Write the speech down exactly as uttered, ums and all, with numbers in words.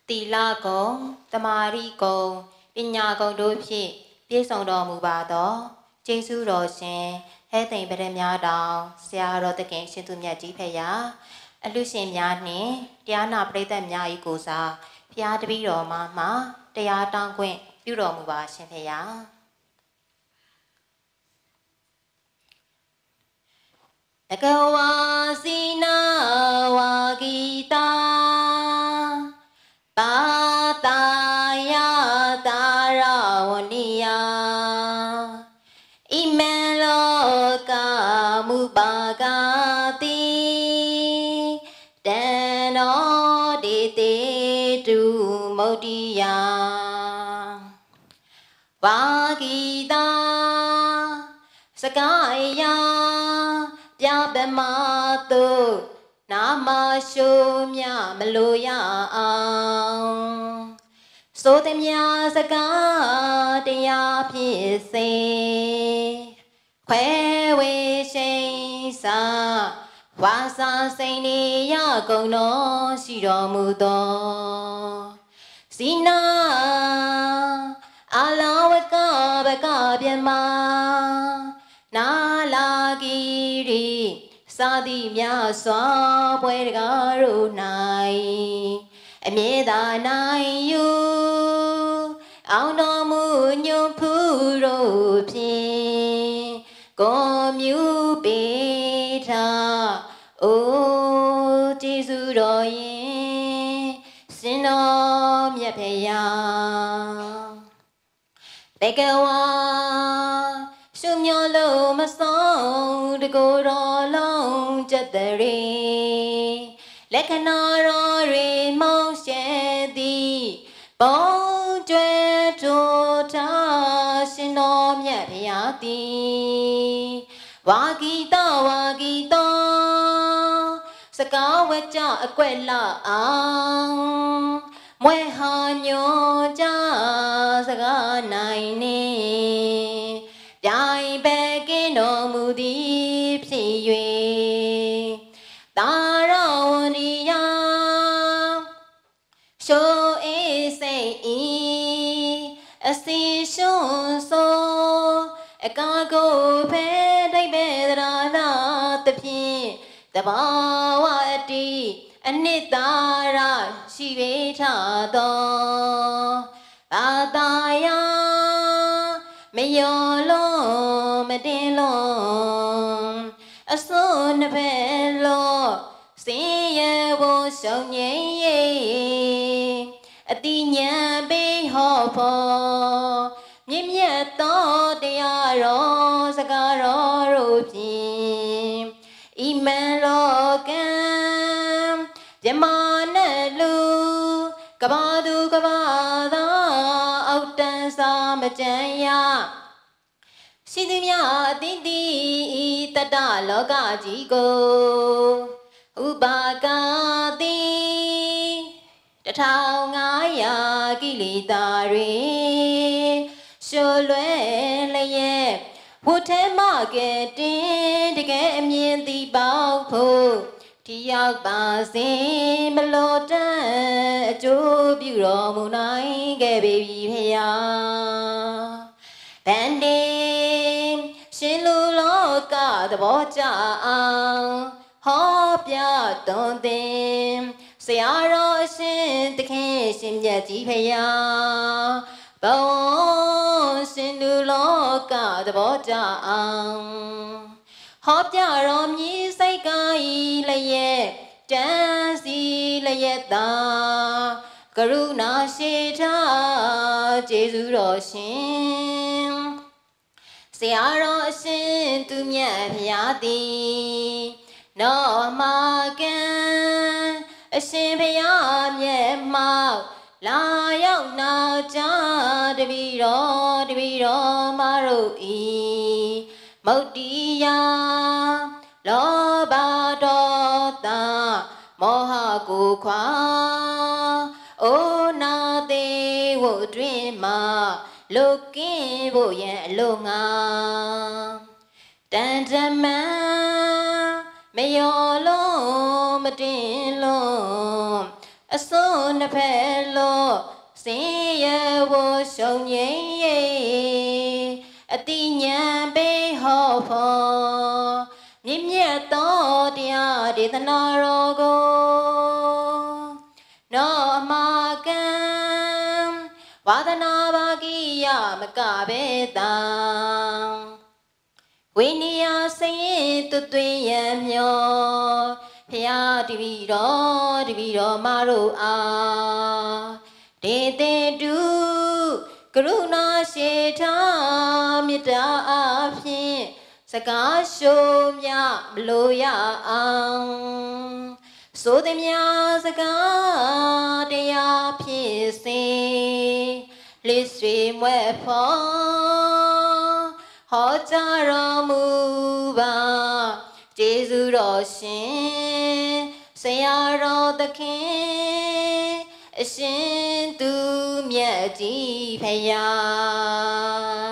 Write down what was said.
တီလာကုံတမာရီကုံပညာကုံတို့ဖြင့်ပြည့်စုံတော်မူပါသောကျေးဇူးတော်ရှင်ဟဲသိမ်ပရများတောင်ဆရာတော်တခင်ရှင်သူမြတ်ကြီးဖေယာအလူရှင်များနှင့်တရားနာပရိသတ်များ၏ကိုစားဖျားတပည့်တော်မှာမှတရားတောင်းခွင့်ပြုတော်မူပါရှင်ဖေယာတကဝါစီနာဝါဂီတာပါတာယတာရဝနိယဣမံလောကမူပါကတိတံနောဒေတေတုမုဒ္ဒိယဝါဂီတာစကားယပြပမတုနာမရှိုးမြမလို့ရအောင်ဆိုသည်များစကားတရားဖြစ်စေခွဲဝေရှိန်စာဝါစာစိန်နေရကုန်တော်ရှိတော်မူသောစီနာအလောဝကဘကပြမနာလာဂီရီစာသည်များစွာပွဲတကားတို့၌အမြဲသာနိုင်ယူအောင်တော်မူညွန့်ဖူးတို့ဖြင့်ကိုမြူပေးထားအိုကျေးဇူးတော်ရင်ရှင်တော်မြတ်ဖေယာတကဝါရှုမျောလို့မဆုံးတကိုယ်တော်လုံးကျက်တရေလက္ခဏာတော်တွေမောင်းရှဲသည်ပုံကျွဲထိုးထားရှင်တော်မြတ်ဖရာသည်ဝါဂီတဝါဂီတစကားဝဲကြအကွက်လာအောင်မွဲဟာညွန်ကြစကားနိုင်နေပြိုင်ပဲကင်းတော်မူသည်ဖြစ်၍တာရဝဏီယရှုအေးစိတ်ဤအစီရှုံးဆိုအကာကိုဖဲတိတ်ပဲသရာလာတဖြင့်တဘာဝအတိအနှစ်သာရရှိပေထသောသာသာယမယောလုံးမတင်လုံးအစိုးနှစ်ဖက်လို့စင်ရဖို့ရှောင်းငိမ့်ရဲ့အတိညာပေးဟောဖို့မြင့်မြတ်သောတရားတော်စကားတော်တို့ဖြင့်ဣမံလောကံမြမနဲ့လူကဘာသူကဘာသာအောက်တန်းစာမကြမ်းရရှိသည်များအတိတိတတလောကကြီးကိုဥပါကာတိတထောင်ငါးရာကိလေသာတွေရှုလွဲလျက်ဝတ်ထဲမှကဲတင်တကယ်အမြင်သည်ပေါဖို့ဒီရောက်ပါစေမလို့တန်းအကျိုးပြုတော်မူနိုင်ခဲ့ပေပြီဖေယာဗန္ဒီရှင်လူလောကသဘောကြအောင်ဟောပြတွန်သင်ဆရာတော်အရှင်တခင်ရှင်မြတ်ကြီးဖေယာဘဝရှင်လူလောကသဘောကြအောင်ဟောပြတော်မြည်စိတ်ကားဤလျက်တန်းစီလျက်သာကရုဏာရှိထားကျေးဇူးတော်ရှင်ဆရာတော်အရှင်သူမြတ်ဖျားသည်နောမကံအရှင်ဖျားမြတ်မောက်လာရောက်နာကြတပည့်တော်တပည့်တော်မတို့ဤမုတ်တိယလောဘဒေါသမောဟကိုခွာအိုနာသေးဝတ်တွင်မှာလုကင်းဖို့ရန်အလို့ငါတန်တမန်မယောလုံးမတင်လုံးအစွန်းနှစ်ဖက်လို့စင်ရဝရှုံငိမ့်အတိညာပေးဟောဖို့မြင့်မြတ်သောတရားဒေသနာတော်ကိုနောအမကံဝါဒနာဘာဂိယမကဘေတံဝိနည်းစရင်တွတ်သွင်းရမျောဖျားတပီတော်တပီတော်မတို့အားဒေတေတုကရုဏာရှိထားမေတ္တာအဖြင့်စကားရှုံးမြမလို့ရအောင်ဆိုသည်များစကားတရားဖြစ်စေလေးဆွေမွဲ့ဖို့ဟောကြားတော်မူပါကျေးဇူးတော်ရှင်ဆရာတော်သခင်အရှင်သူမြတ်ကြီးဖယား